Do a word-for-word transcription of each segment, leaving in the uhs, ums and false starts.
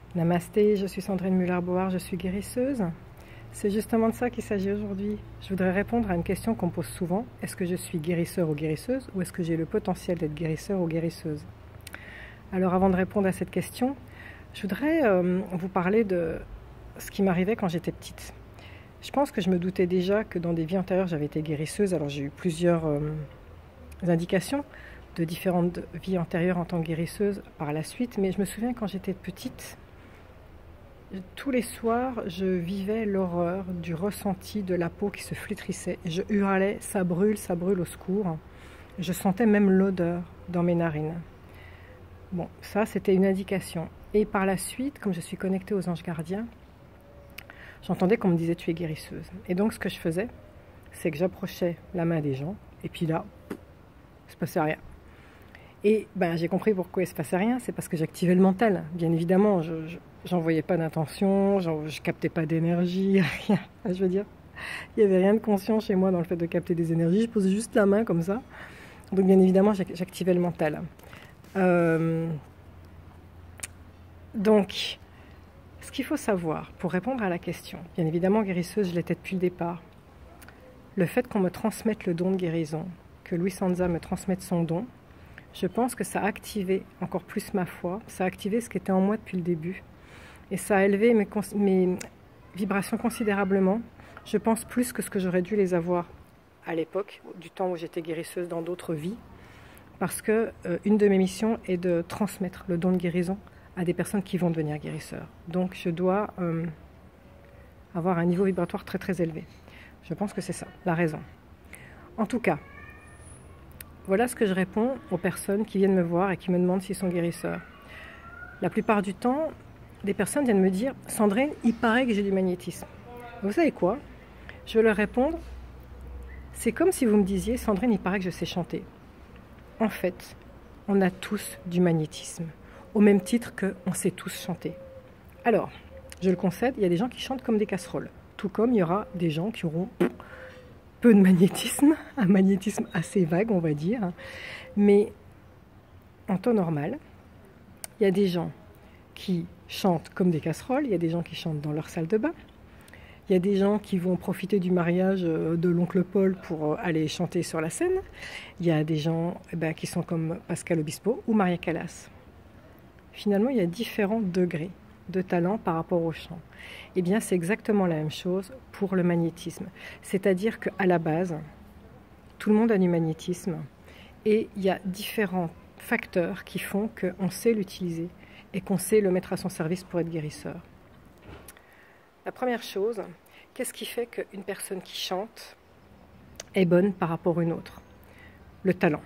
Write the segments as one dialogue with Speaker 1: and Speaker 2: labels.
Speaker 1: Namasté, je suis Sandrine Muller-Board, je suis guérisseuse. C'est justement de ça qu'il s'agit aujourd'hui. Je voudrais répondre à une question qu'on me pose souvent. Est-ce que je suis guérisseur ou guérisseuse ou est-ce que j'ai le potentiel d'être guérisseur ou guérisseuse? Alors avant de répondre à cette question, je voudrais euh, vous parler de ce qui m'arrivait quand j'étais petite. Je pense que je me doutais déjà que dans des vies antérieures, j'avais été guérisseuse. Alors j'ai eu plusieurs euh, indications de différentes vies antérieures en tant que guérisseuse par la suite. Mais je me souviens quand j'étais petite, tous les soirs, je vivais l'horreur du ressenti de la peau qui se flétrissait. Et je hurlais, ça brûle, ça brûle, au secours. Je sentais même l'odeur dans mes narines. Bon, ça c'était une indication. Et par la suite, comme je suis connectée aux anges gardiens, j'entendais qu'on me disait tu es guérisseuse. Et donc ce que je faisais, c'est que j'approchais la main des gens, et puis là, il ne se passait rien. Et ben, j'ai compris pourquoi il ne se passait rien, c'est parce que j'activais le mental. Bien évidemment, je n'envoyais pas d'intention, je ne captais pas d'énergie, rien. Je veux dire, il n'y avait rien de conscient chez moi dans le fait de capter des énergies, je posais juste la main comme ça. Donc bien évidemment, j'activais le mental. Euh, donc, ce qu'il faut savoir pour répondre à la question, bien évidemment guérisseuse, je l'étais depuis le départ. Le fait qu'on me transmette le don de guérison, que Louis Sanza me transmette son don, je pense que ça a activé encore plus ma foi, ça a activé ce qui était en moi depuis le début. Et ça a élevé mes, mes vibrations considérablement. Je pense plus que ce que j'aurais dû les avoir à l'époque, du temps où j'étais guérisseuse dans d'autres vies. Parce que euh, une de mes missions est de transmettre le don de guérison à des personnes qui vont devenir guérisseurs. Donc je dois euh, avoir un niveau vibratoire très très élevé. Je pense que c'est ça, la raison. En tout cas, voilà ce que je réponds aux personnes qui viennent me voir et qui me demandent s'ils sont guérisseurs. La plupart du temps, des personnes viennent me dire « Sandrine, il paraît que j'ai du magnétisme. » Vous savez quoi? Je vais leur répondre « C'est comme si vous me disiez « Sandrine, il paraît que je sais chanter. » En fait, on a tous du magnétisme, au même titre qu'on sait tous chanter. Alors, je le concède, il y a des gens qui chantent comme des casseroles, tout comme il y aura des gens qui auront peu de magnétisme, un magnétisme assez vague, on va dire. Mais en temps normal, il y a des gens qui chantent comme des casseroles, il y a des gens qui chantent dans leur salle de bain, il y a des gens qui vont profiter du mariage de l'oncle Paul pour aller chanter sur la scène, il y a des gens eh ben, qui sont comme Pascal Obispo ou Maria Callas. Finalement, il y a différents degrés de talent par rapport au chant. Eh bien, c'est exactement la même chose pour le magnétisme. C'est-à-dire qu'à la base, tout le monde a du magnétisme et il y a différents facteurs qui font qu'on sait l'utiliser et qu'on sait le mettre à son service pour être guérisseur. La première chose, qu'est-ce qui fait qu'une personne qui chante est bonne par rapport à une autre? Le talent.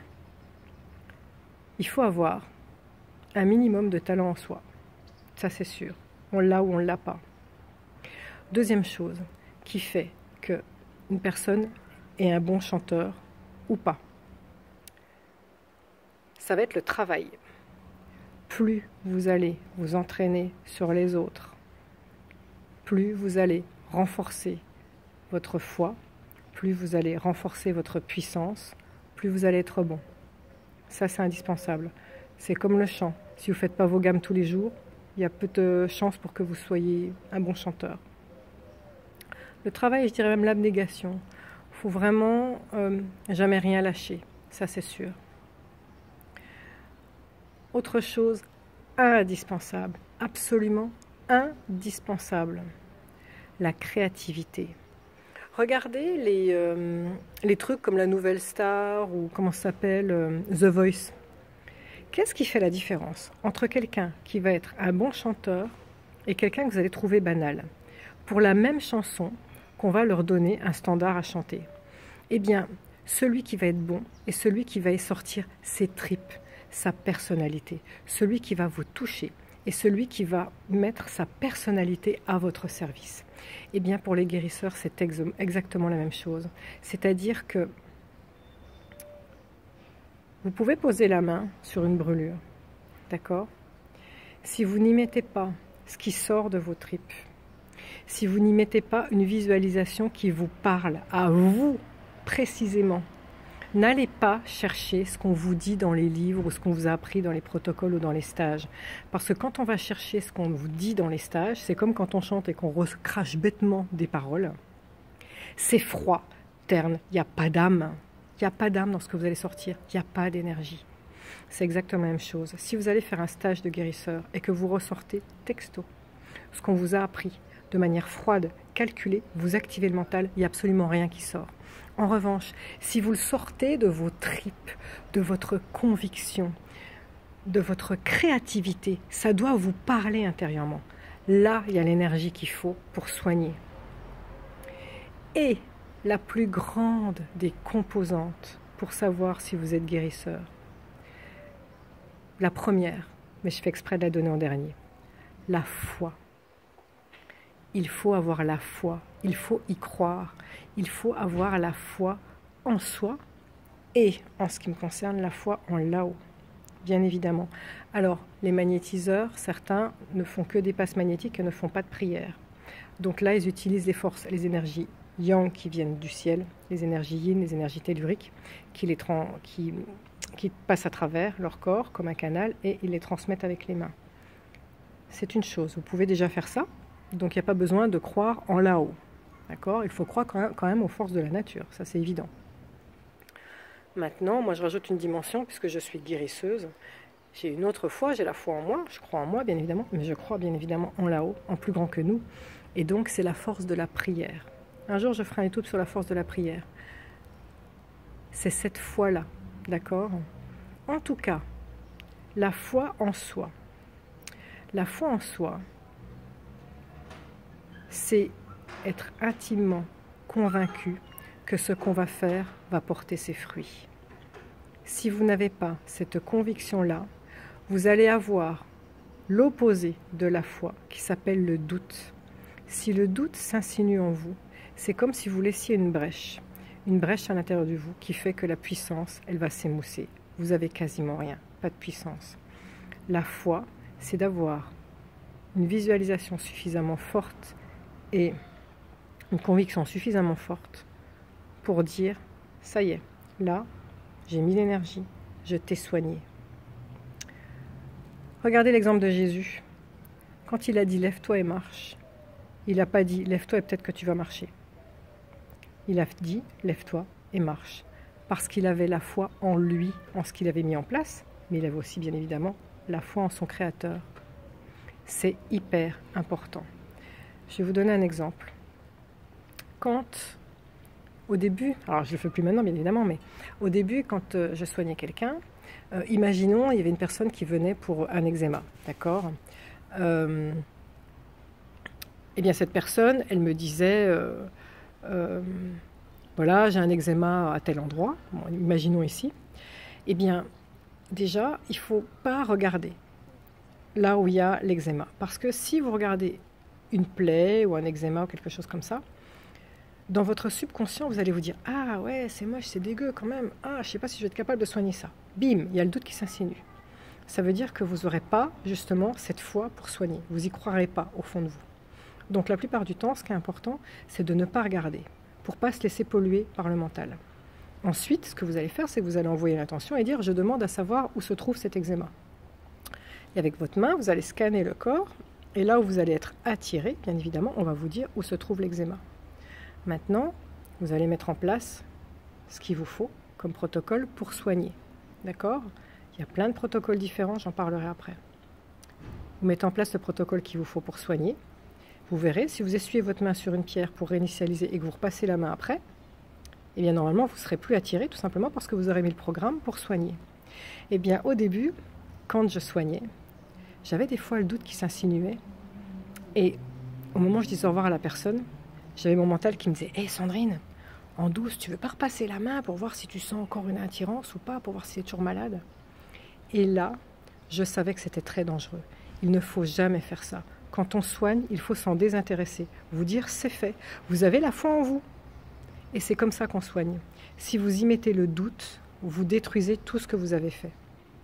Speaker 1: Il faut avoir un minimum de talent en soi. Ça, c'est sûr. On l'a ou on ne l'a pas. Deuxième chose qui fait qu'une personne est un bon chanteur ou pas, ça va être le travail. Plus vous allez vous entraîner sur les autres, plus vous allez renforcer votre foi, plus vous allez renforcer votre puissance, plus vous allez être bon. Ça, c'est indispensable. C'est comme le chant. Si vous ne faites pas vos gammes tous les jours, il y a peu de chances pour que vous soyez un bon chanteur. Le travail, je dirais même l'abnégation. Il faut vraiment euh, jamais rien lâcher. Ça, c'est sûr. Autre chose indispensable, absolument indispensable, la créativité. Regardez les, euh, les trucs comme la Nouvelle Star ou comment ça s'appelle, euh, The Voice. Qu'est-ce qui fait la différence entre quelqu'un qui va être un bon chanteur et quelqu'un que vous allez trouver banal? Pour la même chanson qu'on va leur donner un standard à chanter. Eh bien, celui qui va être bon est celui qui va y sortir ses tripes, sa personnalité. Celui qui va vous toucher est celui qui va mettre sa personnalité à votre service. Eh bien, pour les guérisseurs, c'est exactement la même chose. C'est-à-dire que vous pouvez poser la main sur une brûlure, d'accord? Si vous n'y mettez pas ce qui sort de vos tripes, si vous n'y mettez pas une visualisation qui vous parle à vous précisément, N'allez pas chercher ce qu'on vous dit dans les livres ou ce qu'on vous a appris dans les protocoles ou dans les stages. Parce que quand on va chercher ce qu'on vous dit dans les stages, c'est comme quand on chante et qu'on recrache bêtement des paroles. C'est froid, terne, il n'y a pas d'âme. Il n'y a pas d'âme dans ce que vous allez sortir, il n'y a pas d'énergie. C'est exactement la même chose. Si vous allez faire un stage de guérisseur et que vous ressortez texto, ce qu'on vous a appris de manière froide, calculée, vous activez le mental, il n'y a absolument rien qui sort. En revanche, si vous le sortez de vos tripes, de votre conviction, de votre créativité, ça doit vous parler intérieurement. Là, il y a l'énergie qu'il faut pour soigner. Et la plus grande des composantes pour savoir si vous êtes guérisseur, la première, mais je fais exprès de la donner en dernier, la foi. Il faut avoir la foi, il faut y croire, il faut avoir la foi en soi et, en ce qui me concerne, la foi en là-haut, bien évidemment. Alors, les magnétiseurs, certains ne font que des passes magnétiques et ne font pas de prière. Donc là, ils utilisent les forces, les énergies yang qui viennent du ciel, les énergies yin, les énergies telluriques, qui, les qui, qui passent à travers leur corps comme un canal et ils les transmettent avec les mains. C'est une chose, vous pouvez déjà faire ça. Donc il n'y a pas besoin de croire en là-haut. D'accord ? Il faut croire quand même aux forces de la nature, ça c'est évident. Maintenant, moi je rajoute une dimension puisque je suis guérisseuse. J'ai une autre foi, j'ai la foi en moi, je crois en moi bien évidemment, mais je crois bien évidemment en là-haut, en plus grand que nous. Et donc c'est la force de la prière. Un jour je ferai un étude sur la force de la prière. C'est cette foi-là, d'accord ? En tout cas, la foi en soi. La foi en soi, c'est être intimement convaincu que ce qu'on va faire va porter ses fruits. Si vous n'avez pas cette conviction-là, vous allez avoir l'opposé de la foi qui s'appelle le doute. Si le doute s'insinue en vous, c'est comme si vous laissiez une brèche, une brèche à l'intérieur de vous qui fait que la puissance, elle va s'émousser. Vous avez quasiment rien, pas de puissance. La foi, c'est d'avoir une visualisation suffisamment forte et une conviction suffisamment forte pour dire « ça y est, là, j'ai mis l'énergie, je t'ai soigné ». Regardez l'exemple de Jésus. Quand il a dit « lève-toi et marche », il n'a pas dit « lève-toi et peut-être que tu vas marcher ». Il a dit « lève-toi et marche » parce qu'il avait la foi en lui, en ce qu'il avait mis en place, mais il avait aussi bien évidemment la foi en son Créateur. C'est hyper important. Je vais vous donner un exemple. Quand, au début, alors je ne le fais plus maintenant bien évidemment, mais au début quand euh, je soignais quelqu'un, euh, imaginons il y avait une personne qui venait pour un eczéma, d'accord euh, Eh bien cette personne, elle me disait, euh, euh, voilà j'ai un eczéma à tel endroit, bon, imaginons ici, eh bien déjà il ne faut pas regarder là où il y a l'eczéma, parce que si vous regardez une plaie ou un eczéma ou quelque chose comme ça, dans votre subconscient, vous allez vous dire « Ah ouais, c'est moche, c'est dégueu quand même. Ah, je ne sais pas si je vais être capable de soigner ça. » Bim, il y a le doute qui s'insinue. Ça veut dire que vous n'aurez pas justement cette foi pour soigner. Vous n'y croirez pas au fond de vous. Donc la plupart du temps, ce qui est important, c'est de ne pas regarder pour ne pas se laisser polluer par le mental. Ensuite, ce que vous allez faire, c'est que vous allez envoyer l'intention et dire « Je demande à savoir où se trouve cet eczéma. » Et avec votre main, vous allez scanner le corps. Et là où vous allez être attiré, bien évidemment, on va vous dire où se trouve l'eczéma. Maintenant, vous allez mettre en place ce qu'il vous faut comme protocole pour soigner. D'accord ? Il y a plein de protocoles différents, j'en parlerai après. Vous mettez en place le protocole qu'il vous faut pour soigner. Vous verrez, si vous essuyez votre main sur une pierre pour réinitialiser et que vous repassez la main après, eh bien normalement, vous ne serez plus attiré tout simplement parce que vous aurez mis le programme pour soigner. Eh bien, au début, quand je soignais, j'avais des fois le doute qui s'insinuait. Et au moment où je disais au revoir à la personne, j'avais mon mental qui me disait « Hé hey Sandrine, en douce, tu veux pas repasser la main pour voir si tu sens encore une attirance ou pas, pour voir si tu es toujours malade ?» Et là, je savais que c'était très dangereux. Il ne faut jamais faire ça. Quand on soigne, il faut s'en désintéresser. Vous dire « c'est fait, vous avez la foi en vous ». Et c'est comme ça qu'on soigne. Si vous y mettez le doute, vous détruisez tout ce que vous avez fait.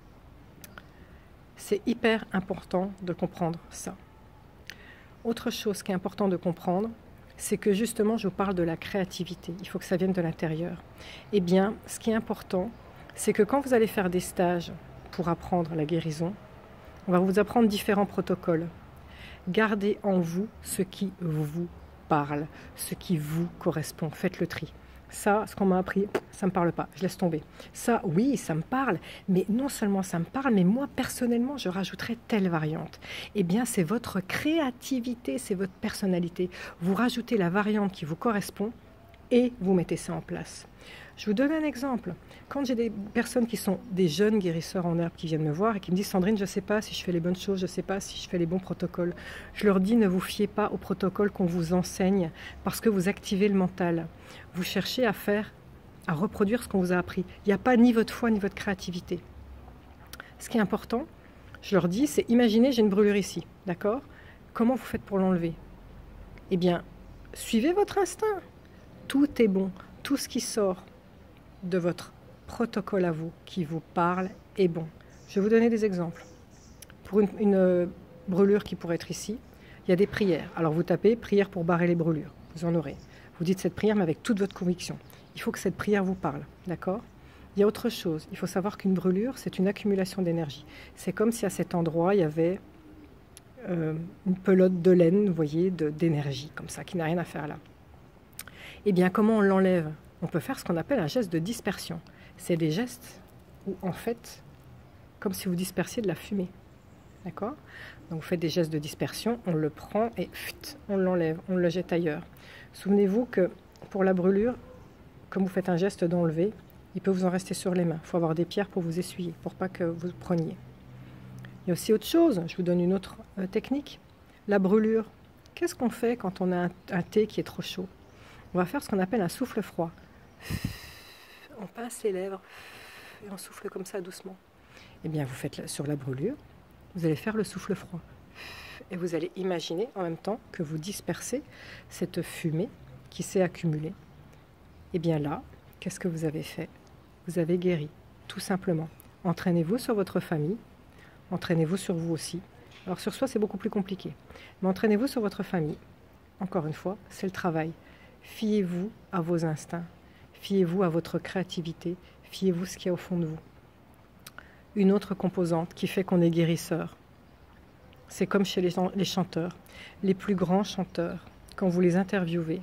Speaker 1: C'est hyper important de comprendre ça. Autre chose qui est important de comprendre, c'est que justement je vous parle de la créativité, il faut que ça vienne de l'intérieur. Eh bien, ce qui est important, c'est que quand vous allez faire des stages pour apprendre la guérison, on va vous apprendre différents protocoles. Gardez en vous ce qui vous parle, ce qui vous correspond, faites le tri. Ça, ce qu'on m'a appris, ça ne me parle pas, je laisse tomber. Ça, oui, ça me parle, mais non seulement ça me parle, mais moi, personnellement, je rajouterais telle variante. Eh bien, c'est votre créativité, c'est votre personnalité. Vous rajoutez la variante qui vous correspond et vous mettez ça en place. Je vous donne un exemple. Quand j'ai des personnes qui sont des jeunes guérisseurs en herbe qui viennent me voir et qui me disent « Sandrine, je ne sais pas si je fais les bonnes choses, je ne sais pas si je fais les bons protocoles », je leur dis « Ne vous fiez pas aux protocoles qu'on vous enseigne parce que vous activez le mental. Vous cherchez à faire, à reproduire ce qu'on vous a appris. Il n'y a pas ni votre foi ni votre créativité. » Ce qui est important, je leur dis, c'est imaginez, j'ai une brûlure ici, d'accord? Comment vous faites pour l'enlever? Eh bien, suivez votre instinct. Tout est bon. Tout ce qui sort de votre protocole à vous, qui vous parle, est bon. Je vais vous donner des exemples. Pour une, une euh, brûlure qui pourrait être ici, il y a des prières. Alors vous tapez « prière pour barrer les brûlures », vous en aurez. Vous dites cette prière, mais avec toute votre conviction. Il faut que cette prière vous parle, d'accord? Il y a autre chose. Il faut savoir qu'une brûlure, c'est une accumulation d'énergie. C'est comme si à cet endroit, il y avait euh, une pelote de laine, vous voyez, d'énergie, comme ça, qui n'a rien à faire là. Eh bien, comment on l'enlève? On peut faire ce qu'on appelle un geste de dispersion. C'est des gestes où, en fait, comme si vous dispersiez de la fumée. D'accord? Donc, vous faites des gestes de dispersion, on le prend et pfft, on l'enlève, on le jette ailleurs. Souvenez-vous que pour la brûlure, comme vous faites un geste d'enlever, il peut vous en rester sur les mains. Il faut avoir des pierres pour vous essuyer, pour pas que vous preniez. Il y a aussi autre chose, je vous donne une autre euh, technique. La brûlure. Qu'est-ce qu'on fait quand on a un, un thé qui est trop chaud? On va faire ce qu'on appelle un souffle froid. On pince les lèvres et on souffle comme ça doucement. Eh bien, vous faites sur la brûlure, vous allez faire le souffle froid. Et vous allez imaginer en même temps que vous dispersez cette fumée qui s'est accumulée. Eh bien là, qu'est-ce que vous avez fait? Vous avez guéri, tout simplement. Entraînez-vous sur votre famille, entraînez-vous sur vous aussi. Alors sur soi, c'est beaucoup plus compliqué. Mais entraînez-vous sur votre famille. Encore une fois, c'est le travail. Fiez-vous à vos instincts, fiez-vous à votre créativité, fiez-vous ce qu'il y a au fond de vous. Une autre composante qui fait qu'on est guérisseur, c'est comme chez les, les chanteurs. Les plus grands chanteurs, quand vous les interviewez,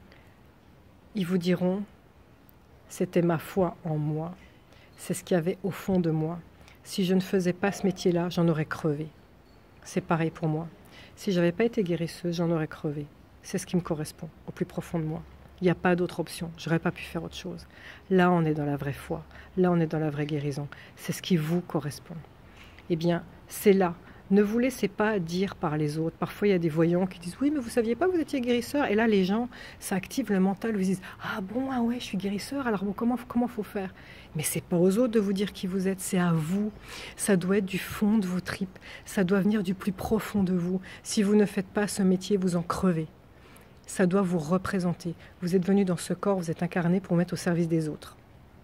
Speaker 1: ils vous diront « c'était ma foi en moi, c'est ce qu'il y avait au fond de moi. Si je ne faisais pas ce métier-là, j'en aurais crevé. » C'est pareil pour moi. Si je n'avais pas été guérisseuse, j'en aurais crevé. C'est ce qui me correspond, au plus profond de moi. Il n'y a pas d'autre option. Je n'aurais pas pu faire autre chose. Là, on est dans la vraie foi. Là, on est dans la vraie guérison. C'est ce qui vous correspond. Eh bien, c'est là. Ne vous laissez pas dire par les autres. Parfois, il y a des voyants qui disent « Oui, mais vous ne saviez pas que vous étiez guérisseur ?» Et là, les gens, ça active le mental. Vous disent « Ah bon, ah ouais, je suis guérisseur. Alors bon, comment comment faut faire ?» Mais ce n'est pas aux autres de vous dire qui vous êtes. C'est à vous. Ça doit être du fond de vos tripes. Ça doit venir du plus profond de vous. Si vous ne faites pas ce métier, vous en crevez. Ça doit vous représenter. Vous êtes venu dans ce corps, vous êtes incarné pour mettre au service des autres.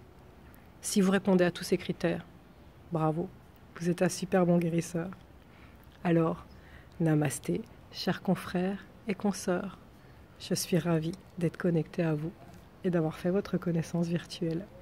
Speaker 1: Si vous répondez à tous ces critères, bravo, vous êtes un super bon guérisseur. Alors, namasté, chers confrères et consoeurs. Je suis ravie d'être connectée à vous et d'avoir fait votre connaissance virtuelle.